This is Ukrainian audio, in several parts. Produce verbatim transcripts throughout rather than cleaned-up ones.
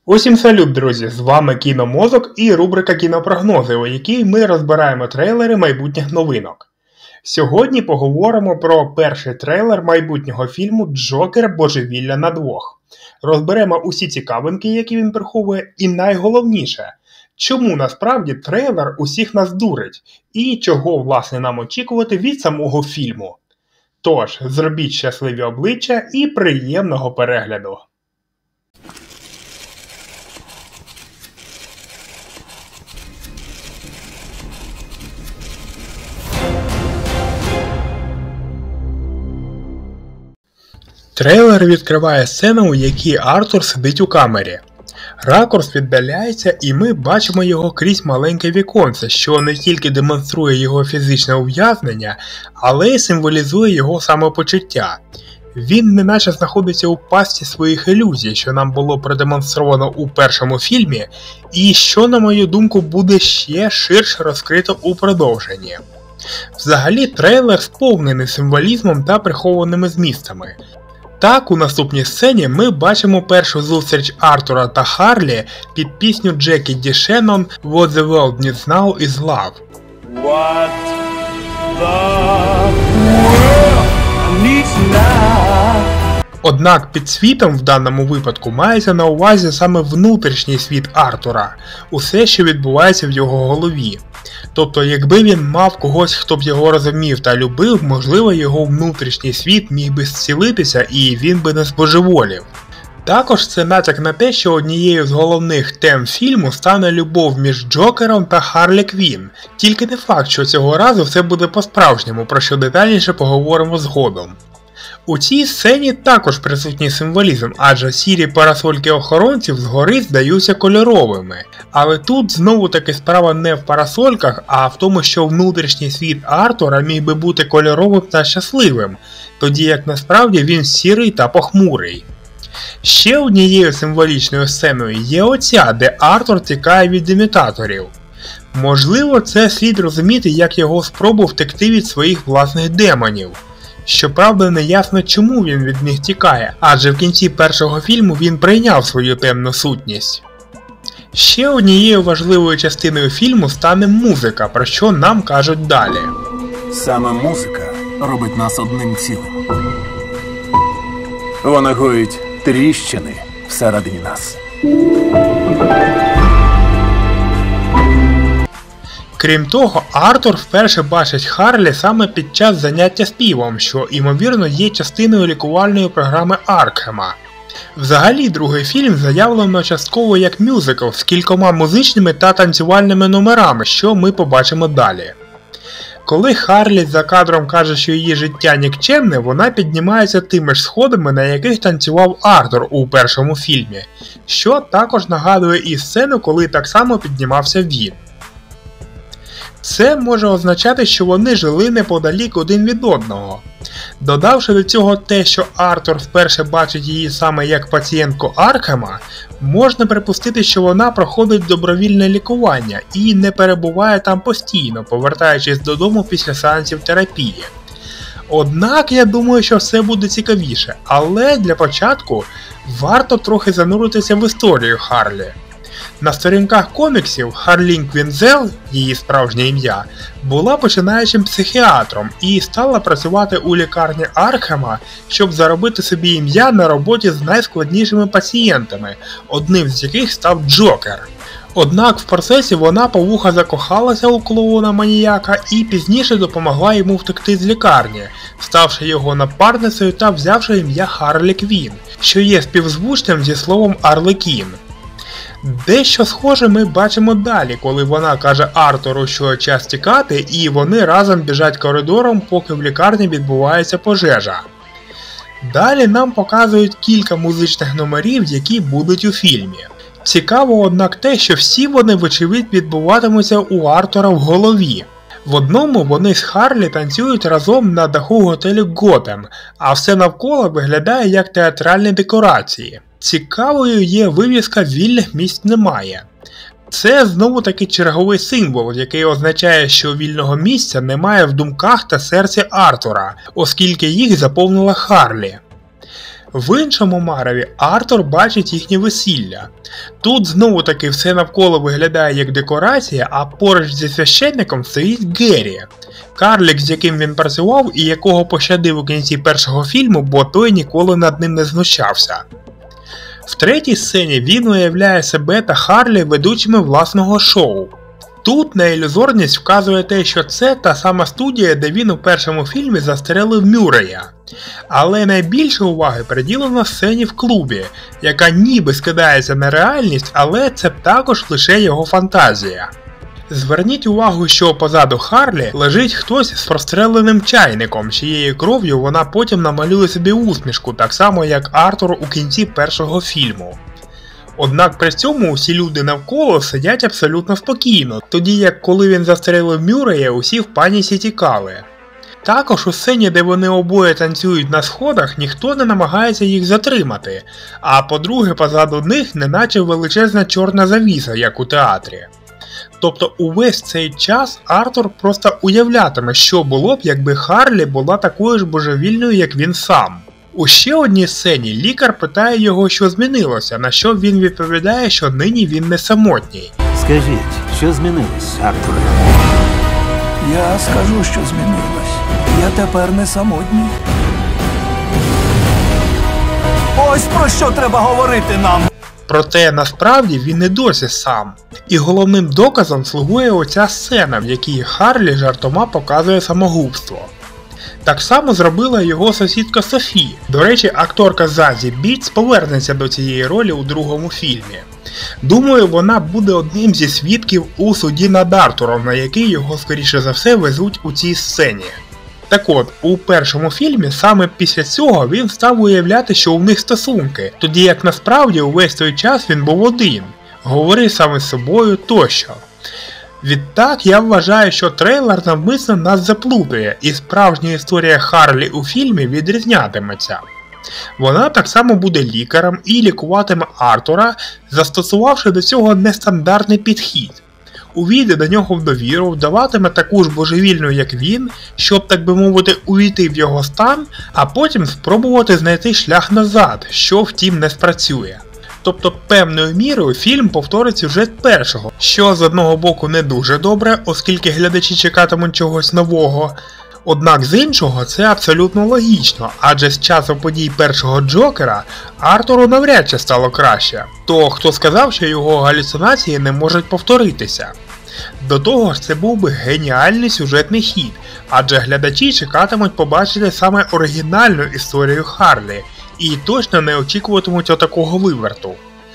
Усім салют, друзі! З вами Кіномозок і рубрика Кінопрогнози, у якій ми розбираємо трейлери майбутніх новинок. Сьогодні поговоримо про перший трейлер майбутнього фільму «Джокер. Божевілля на двох». Розберемо усі цікавинки, які він приховує, і найголовніше – чому насправді трейлер усіх нас дурить, і чого, власне, нам очікувати від самого фільму. Тож, зробіть щасливі обличчя і приємного перегляду! Трейлер відкриває сцену, у якій Артур сидить у камері. Ракурс віддаляється, і ми бачимо його крізь маленьке віконце, що не тільки демонструє його фізичне ув'язнення, але й символізує його самопочуття. Він неначе знаходиться у пастці своїх ілюзій, що нам було продемонстровано у першому фільмі, і що, на мою думку, буде ще ширше розкрито у продовженні. Взагалі, трейлер сповнений символізмом та прихованими змістами. Так, у наступній сцені ми бачимо першу зустріч Артура та Харлі під пісню Джекі Ді Шеннон «What the world needs now is love». What the world needs now. Однак під світом в даному випадку мається на увазі саме внутрішній світ Артура, усе, що відбувається в його голові. Тобто, якби він мав когось, хто б його розумів та любив, можливо, його внутрішній світ міг би зцілитися і він би не збожеволів. Також це натяк на те, що однією з головних тем фільму стане любов між Джокером та Харлі Квін. Тільки не факт, що цього разу все буде по-справжньому, про що детальніше поговоримо згодом. У цій сцені також присутній символізм, адже сірі парасольки охоронців згори здаються кольоровими. Але тут знову таки справа не в парасольках, а в тому, що внутрішній світ Артура міг би бути кольоровим та щасливим, тоді як насправді він сірий та похмурий. Ще однією символічною сценою є оця, де Артур тікає від імітаторів. Можливо, це слід розуміти як його спробу втекти від своїх власних демонів. Щоправда, не ясно, чому він від них тікає, адже в кінці першого фільму він прийняв свою темну сутність. Ще однією важливою частиною фільму стане музика, про що нам кажуть далі. Саме музика робить нас одним цілим. Вона гоїть тріщини всередині нас. Крім того, Артур вперше бачить Харлі саме під час заняття співом, що, ймовірно, є частиною лікувальної програми Аркхема. Взагалі, другий фільм заявлено частково як мюзикл з кількома музичними та танцювальними номерами, що ми побачимо далі. Коли Харлі за кадром каже, що її життя нікчемне, вона піднімається тими ж сходами, на яких танцював Артур у першому фільмі, що також нагадує і сцену, коли так само піднімався він. Це може означати, що вони жили неподалік один від одного. Додавши до цього те, що Артур вперше бачить її саме як пацієнтку Аркхема, можна припустити, що вона проходить добровільне лікування і не перебуває там постійно, повертаючись додому після сеансів терапії. Однак, я думаю, що все буде цікавіше, але для початку варто трохи зануритися в історію Харлі. На сторінках коміксів Харлін Квінзел, її справжнє ім'я, була починаючим психіатром і стала працювати у лікарні Аркхема, щоб заробити собі ім'я на роботі з найскладнішими пацієнтами, одним з яких став Джокер. Однак в процесі вона по вуха закохалася у клоуна-маніяка і пізніше допомогла йому втекти з лікарні, ставши його напарницею та взявши ім'я Харлі Квін, що є співзвучним зі словом Арлекін. Дещо схоже ми бачимо далі, коли вона каже Артуру, що час тікати, і вони разом біжать коридором, поки в лікарні відбувається пожежа. Далі нам показують кілька музичних номерів, які будуть у фільмі. Цікаво, однак, те, що всі вони, вочевидь, відбуватимуться у Артура в голові. В одному вони з Харлі танцюють разом на даху готелю Готем, а все навколо виглядає як театральні декорації. Цікавою є вивіска «Вільних місць немає». Це знову таки черговий символ, який означає, що вільного місця немає в думках та серці Артура, оскільки їх заповнила Харлі. В іншому мареві Артур бачить їхнє весілля. Тут знову таки все навколо виглядає як декорація, а поруч зі священником стоїть Геррі. Карлик, з яким він працював і якого пощадив у кінці першого фільму, бо той ніколи над ним не знущався. В третій сцені він уявляє себе та Харлі ведучими власного шоу. Тут на ілюзорність вказує те, що це та сама студія, де він у першому фільмі застрелив Мюррея. Але найбільше уваги приділено сцені в клубі, яка ніби скидається на реальність, але це також лише його фантазія. Зверніть увагу, що позаду Харлі лежить хтось з простреленим чайником, чиєю кров'ю вона потім намалює собі усмішку, так само як Артур у кінці першого фільму. Однак при цьому усі люди навколо сидять абсолютно спокійно, тоді як коли він застрелив Мюррея, усі в паніці тікали. Також у сцені, де вони обоє танцюють на сходах, ніхто не намагається їх затримати, а по-друге, позаду них неначе величезна чорна завіса, як у театрі. Тобто увесь цей час Артур просто уявлятиме, що було б, якби Харлі була такою ж божевільною, як він сам. У ще одній сцені лікар питає його, що змінилося, на що він відповідає, що нині він не самотній. Скажіть, що змінилось, Артуре? Я скажу, що змінилось. Я тепер не самотній. Ось про що треба говорити нам! Проте насправді він не досі сам. І головним доказом слугує оця сцена, в якій Харлі жартома показує самогубство. Так само зробила його сусідка Софі. До речі, акторка Зазі Бітс повернеться до цієї ролі у другому фільмі. Думаю, вона буде одним зі свідків у суді над Артуром, на який його скоріше за все везуть у цій сцені. Так от, у першому фільмі саме після цього він став уявляти, що у них стосунки, тоді як насправді увесь той час він був один, говорив саме з собою тощо. Відтак я вважаю, що трейлер навмисно нас заплутує, і справжня історія Харлі у фільмі відрізнятиметься. Вона так само буде лікарем і лікуватиме Артура, застосувавши до цього нестандартний підхід. Увійде до нього в довіру, вдаватиме таку ж божевільну, як він, щоб, так би мовити, увійти в його стан, а потім спробувати знайти шлях назад, що втім не спрацює. Тобто певною мірою фільм повторить сюжет першого, що з одного боку не дуже добре, оскільки глядачі чекатимуть чогось нового. Однак з іншого це абсолютно логічно, адже з часу подій першого Джокера Артуру навряд чи стало краще. То хто сказав, що його галюцинації не можуть повторитися? До того ж, це був би геніальний сюжетний хід, адже глядачі чекатимуть побачити саме оригінальну історію Харлі, і точно не очікуватимуть отакого виверту.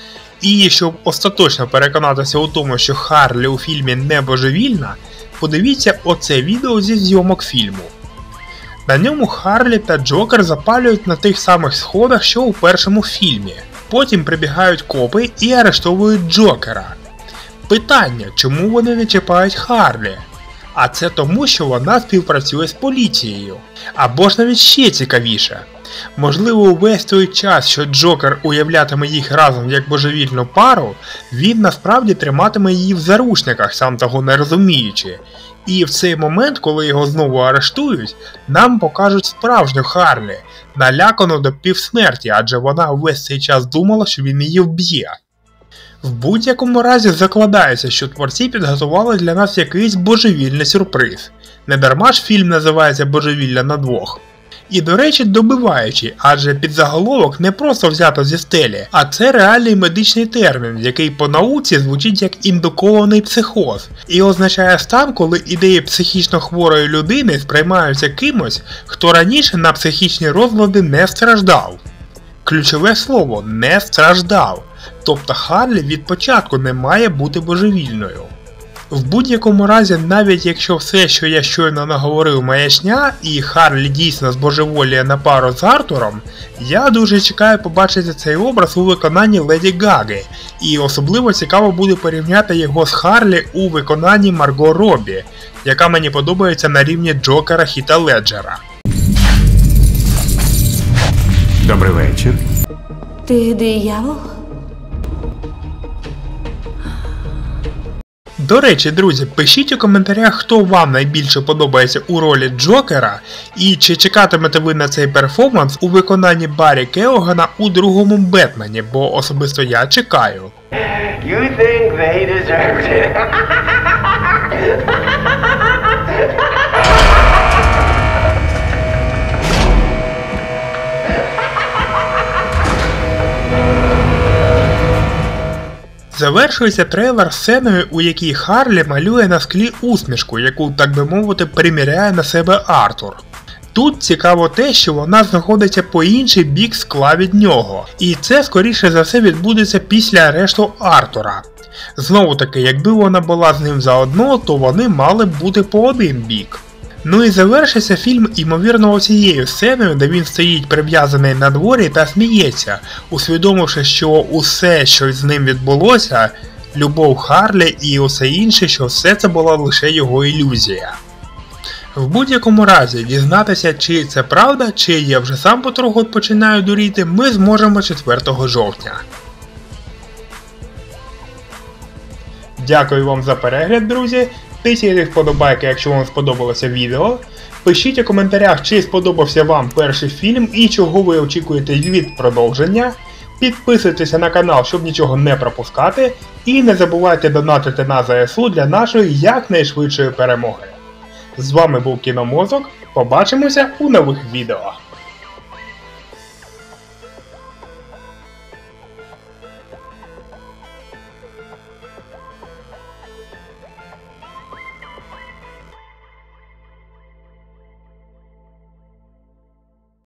І щоб остаточно переконатися у тому, що Харлі у фільмі не божевільна, подивіться оце відео зі зйомок фільму. На ньому Харлі та Джокер запалюють на тих самих сходах, що у першому фільмі. Потім прибігають копи і арештовують Джокера. Питання, чому вони не чіпають Харлі? А це тому, що вона співпрацює з поліцією. Або ж навіть ще цікавіше. Можливо, увесь той час, що Джокер уявлятиме їх разом як божевільну пару, він насправді триматиме її в заручниках, сам того не розуміючи. І в цей момент, коли його знову арештують, нам покажуть справжню Харлі, налякану до півсмерті, адже вона весь цей час думала, що він її вб'є. В будь-якому разі закладається, що творці підготували для нас якийсь божевільний сюрприз. Недарма ж фільм називається «Божевілля на двох». І, до речі, добиваючий, адже підзаголовок не просто взято зі стелі, а це реальний медичний термін, який по науці звучить як індукований психоз, і означає стан, коли ідеї психічно хворої людини сприймаються кимось, хто раніше на психічні розлади не страждав. Ключове слово – не страждав, тобто Харлі від початку не має бути божевільною. В будь-якому разі, навіть якщо все, що я щойно наговорив, маячня, і Харлі дійсно збожеволіє на пару з Артуром, я дуже чекаю побачити цей образ у виконанні Леді Гаги, і особливо цікаво буде порівняти його з Харлі у виконанні Марго Робі, яка мені подобається на рівні Джокера Хіта Леджера. Добрий вечір. Ти диявол? До речі, друзі, пишіть у коментарях, хто вам найбільше подобається у ролі Джокера, і чи чекатимете ви на цей перформанс у виконанні Баррі Келлогана у другому Бетмені, бо особисто я чекаю. You think they deserved it? Завершується трейлер сценою, у якій Харлі малює на склі усмішку, яку, так би мовити, приміряє на себе Артур. Тут цікаво те, що вона знаходиться по інший бік скла від нього, і це скоріше за все відбудеться після арешту Артура. Знову таки, якби вона була з ним заодно, то вони мали б бути по один бік. Ну і завершиться фільм імовірно оцією сценою, де він стоїть прив'язаний на дворі та сміється, усвідомивши, що усе, що з ним відбулося, любов Харлі і усе інше, що все це була лише його ілюзія. В будь-якому разі, дізнатися, чи це правда, чи я вже сам потроху починаю дуріти, ми зможемо четвертого жовтня. Дякую вам за перегляд, друзі. Тисніть вподобайки, якщо вам сподобалося відео. Пишіть у коментарях, чи сподобався вам перший фільм і чого ви очікуєте від продовження. Підписуйтеся на канал, щоб нічого не пропускати. І не забувайте донатити на ЗСУ для нашої якнайшвидшої перемоги. З вами був Кіномозок. Побачимося у нових відео.